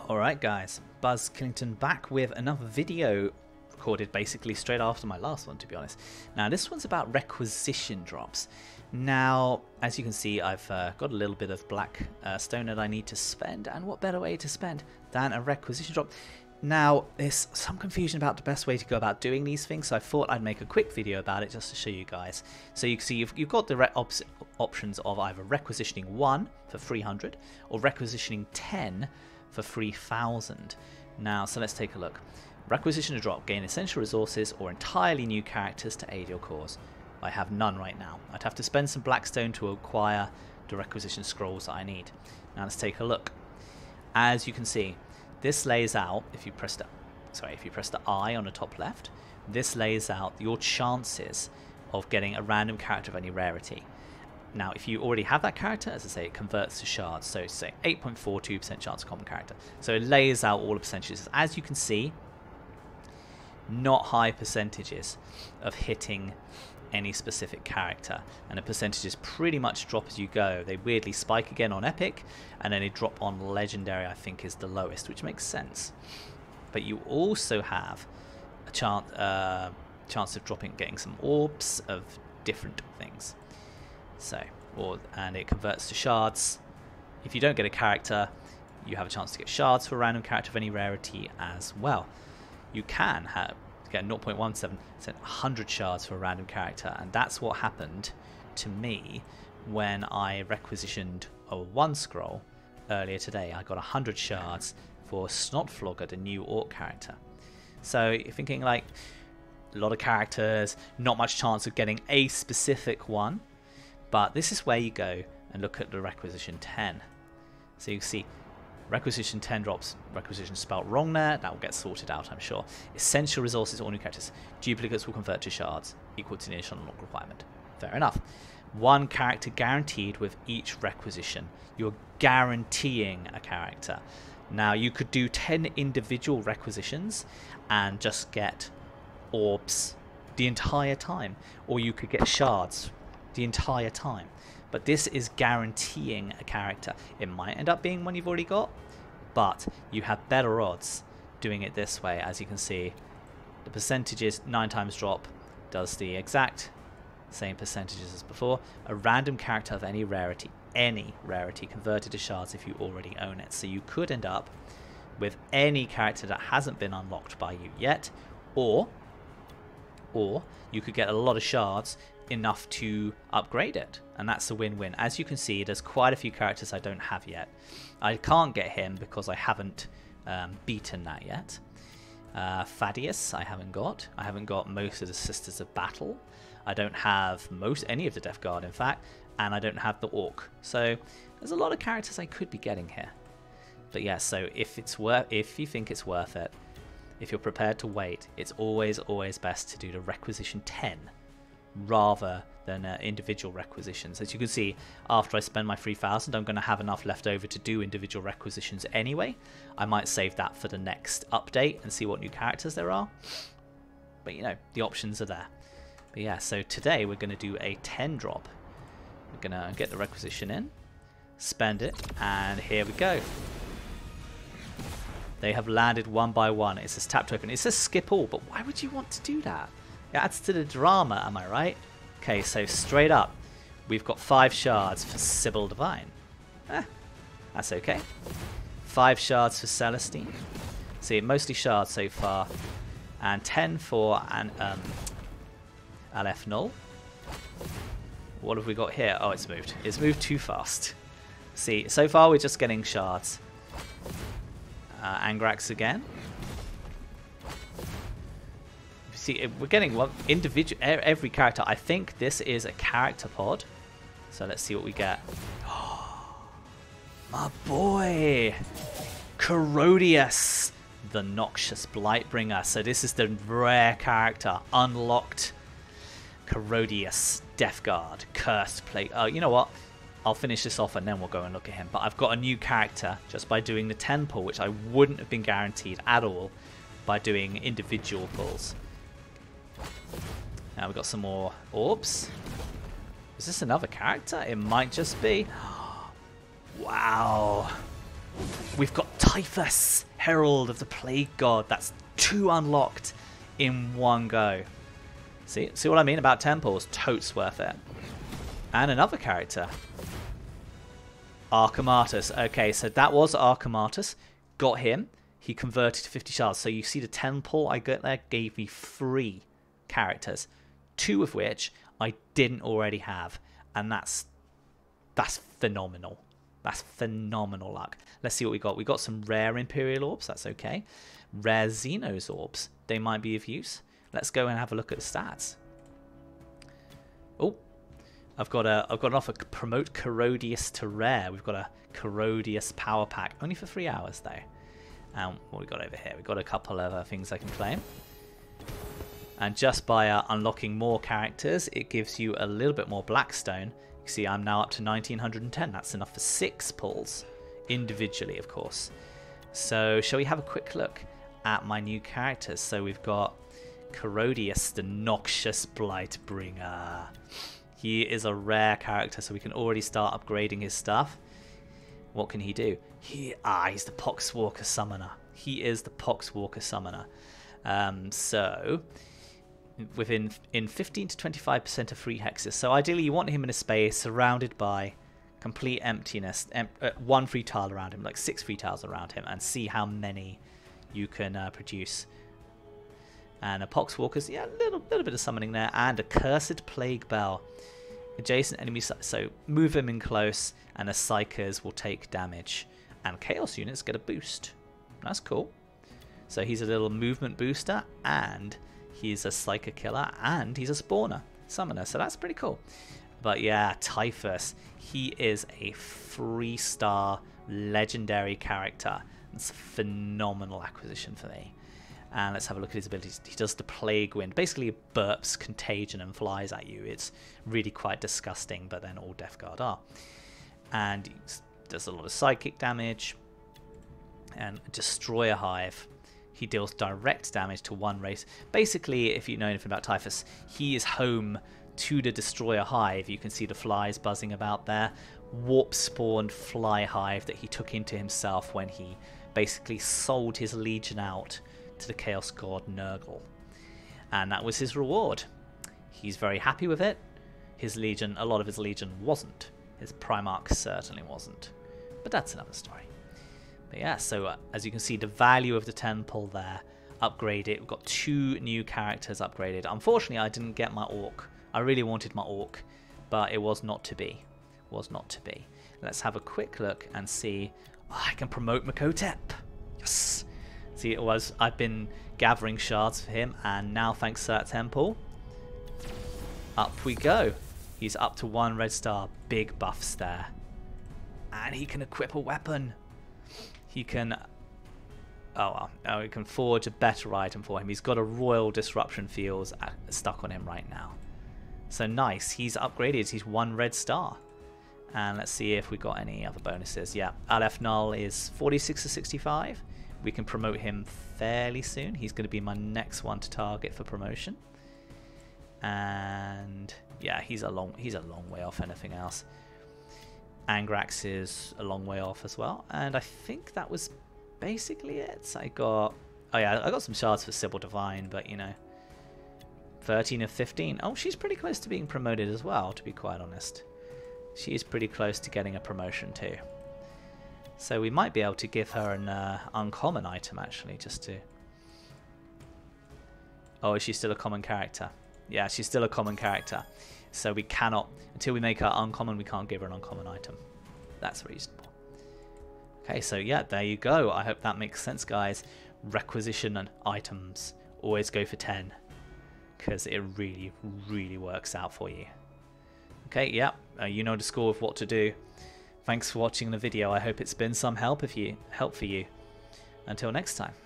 Alright guys, Buzz Killington back with another video recorded basically straight after my last one, to be honest. Now this one's about requisition drops. Now as you can see, I've got a little bit of Blackstone that I need to spend, and what better way to spend than a requisition drop. Now there's some confusion about the best way to go about doing these things, so I thought I'd make a quick video about it just to show you guys. So you can see you've got the options of either requisitioning 1 for 300 or requisitioning 10 for 3,000. Now, so let's take a look. Requisition a drop, gain essential resources or entirely new characters to aid your cause. I have none right now. I'd have to spend some Blackstone to acquire the requisition scrolls that I need. Now let's take a look. As you can see, this lays out, if you press the I on the top left, this lays out your chances of getting a random character of any rarity. Now, if you already have that character, as I say, it converts to shards. So, say 8.42% chance of common character. So it lays out all the percentages. As you can see, not high percentages of hitting any specific character, and the percentages pretty much drop as you go. They weirdly spike again on epic, and then they drop on legendary. I think is the lowest, which makes sense. But you also have a chance of getting some orbs of different things. So, and it converts to shards. If you don't get a character, you have a chance to get shards for a random character of any rarity as well. You can get 0.17%, 100 shards for a random character, and that's what happened to me when I requisitioned a 1 scroll earlier today. I got 100 shards for Snotflogger, the new orc character. So you're thinking like a lot of characters, not much chance of getting a specific one. But this is where you go and look at the requisition 10. So you can see requisition 10 drops, requisition spelled wrong there. That will get sorted out, I'm sure. Essential resources, all new characters. Duplicates will convert to shards, equal to the initial unlock requirement. Fair enough. 1 character guaranteed with each requisition. You're guaranteeing a character. Now you could do 10 individual requisitions and just get orbs the entire time, or you could get shards the entire time. But this is guaranteeing a character. It might end up being one you've already got, but you have better odds doing it this way. As you can see, the percentages 9 times drop does the exact same percentages as before. A random character of any rarity converted to shards if you already own it. So you could end up with any character that hasn't been unlocked by you yet, or you could get a lot of shards enough to upgrade it, and that's a win-win. As you can see, there's quite a few characters I don't have yet. I can't get him because I haven't beaten that yet. Thaddeus I haven't got. I haven't got most of the Sisters of Battle. I don't have any of the Death Guard, in fact, and I don't have the Orc. So there's a lot of characters I could be getting here. But yeah, so if you think it's worth it, if you're prepared to wait, it's always best to do the requisition 10 rather than individual requisitions. As you can see, after I spend my 3,000, I'm going to have enough left over to do individual requisitions anyway. I might save that for the next update and see what new characters there are. But you know, the options are there. But yeah, so today we're going to do a 10 drop. We're going to get the requisition in, spend it, and here we go. They have landed 1 by 1. It says tap to open. It says skip all, but why would you want to do that? It adds to the drama, am I right? Okay, so straight up, we've got 5 shards for Sybil Divine. That's okay. 5 shards for Celestine. See, mostly shards so far. And 10 for Aleph Null. What have we got here? Oh, it's moved. It's moved too fast. See, so far we're just getting shards. Angrax again. See, we're getting one individual every character. I think this is a character pod. So let's see what we get. Oh, my boy, Corrodius, the Noxious Blightbringer. So this is the rare character, unlocked. Corrodius, Death Guard, Cursed Plate. Oh, you know what? I'll finish this off and then we'll go and look at him. But I've got a new character just by doing the 10 pull, which I wouldn't have been guaranteed at all by doing individual pulls. Now we've got some more orbs. Is this another character? It might just be. Wow. We've got Typhus, Herald of the Plague God. That's 2 unlocked in one go. See what I mean about temples? Totes worth it. And another character. Archematus. Okay, so that was Archematus. Got him. He converted to 50 shards. So you see the temple I got there gave me 3 characters. 2 of which I didn't already have. And that's phenomenal. That's phenomenal luck. Let's see what we got. We got some rare Imperial Orbs. That's okay. Rare Xenos Orbs. They might be of use. Let's go and have a look at the stats. Oh, I've got an offer. Promote Corrodius to rare. We've got a Corrodius power pack. Only for 3 hours though. And what we got over here? We've got a couple of things I can claim. And just by unlocking more characters, it gives you a little bit more Blackstone. You see, I'm now up to 1910. That's enough for 6 pulls, individually, of course. So, shall we have a quick look at my new characters? So we've got Corrodius, the Noxious Blightbringer. He is a rare character, so we can already start upgrading his stuff. What can he do? He's the Poxwalker Summoner. He is the Poxwalker Summoner. So in 15 to 25% of free hexes. So ideally you want him in a space surrounded by complete emptiness, 1 free tile around him, like 6 free tiles around him, and see how many you can produce. And a Poxwalker's, yeah, a little bit of summoning there, and a Cursed Plague Bell. Adjacent enemies, so move him in close, and the Psychers will take damage. And Chaos units get a boost. That's cool. So he's a little movement booster, and he's a Psyker killer, and he's a spawner summoner. So that's pretty cool. But yeah, Typhus, he is a 3-star legendary character. It's a phenomenal acquisition for me. And let's have a look at his abilities. He does the Plague Wind. Basically, it burps contagion and flies at you. It's really quite disgusting, but then all Death Guard are. And he does a lot of psychic damage. And Destroyer Hive. He deals direct damage to 1 race. Basically, if you know anything about Typhus, he is home to the Destroyer Hive. You can see the flies buzzing about there. Warp spawned fly hive that he took into himself when he basically sold his legion out to the Chaos God Nurgle. And that was his reward. He's very happy with it. His legion, a lot of his legion wasn't. His Primarch certainly wasn't. But that's another story. But yeah, so as you can see, the value of the temple there, upgraded. We've got 2 new characters upgraded. Unfortunately, I didn't get my Orc. I really wanted my Orc, but it was not to be. Was not to be. Let's have a quick look and see. Oh, I can promote Makotep. Yes. See, it was. I've been gathering shards for him, and now thanks to that temple, up we go. He's up to 1 red star. Big buffs there, and he can equip a weapon. He can. Oh, we can forge a better item for him. He's got a Royal Disruption Fields stuck on him right now. So nice. He's upgraded. He's 1 red star. And let's see if we got any other bonuses. Yeah, Aleph Null is 46 to 65. We can promote him fairly soon. He's going to be my next one to target for promotion. And yeah, he's a long way off anything else. Angrax is a long way off as well. And I think that was basically it. I got some shards for Sybil Divine, but you know, 13 of 15. Oh, she's pretty close to being promoted as well, to be quite honest. She is pretty close to getting a promotion too. So we might be able to give her an uncommon item actually, just to... Oh, is she still a common character? Yeah, she's still a common character. So we cannot, until we make her uncommon, we can't give her an uncommon item. That's reasonable. Okay, so yeah, there you go. I hope that makes sense, guys. Requisition and items always go for 10, because it really, really works out for you. Okay, yeah, you know the score of what to do. Thanks for watching the video. I hope it's been some help for you. Until next time.